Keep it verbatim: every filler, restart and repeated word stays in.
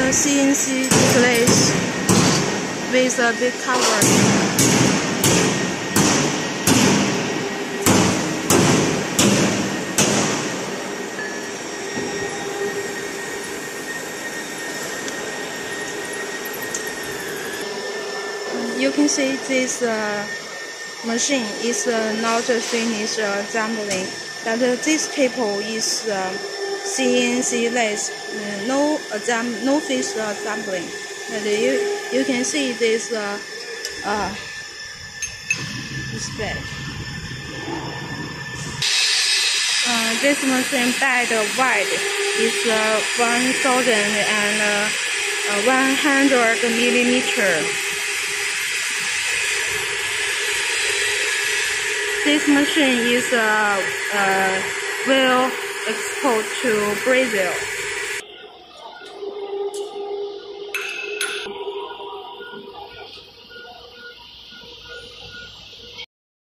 a C N C place with a big cover. You can see this uh, machine is uh, not finished uh, assembling, but uh, this table is uh, C N C lathe, uh, no assembly, no finished assembling. And you you can see this uh, uh, display. Uh, this machine bed wide is uh, one thousand and uh, one hundred millimeter. This machine is uh, uh, will export to Brazil.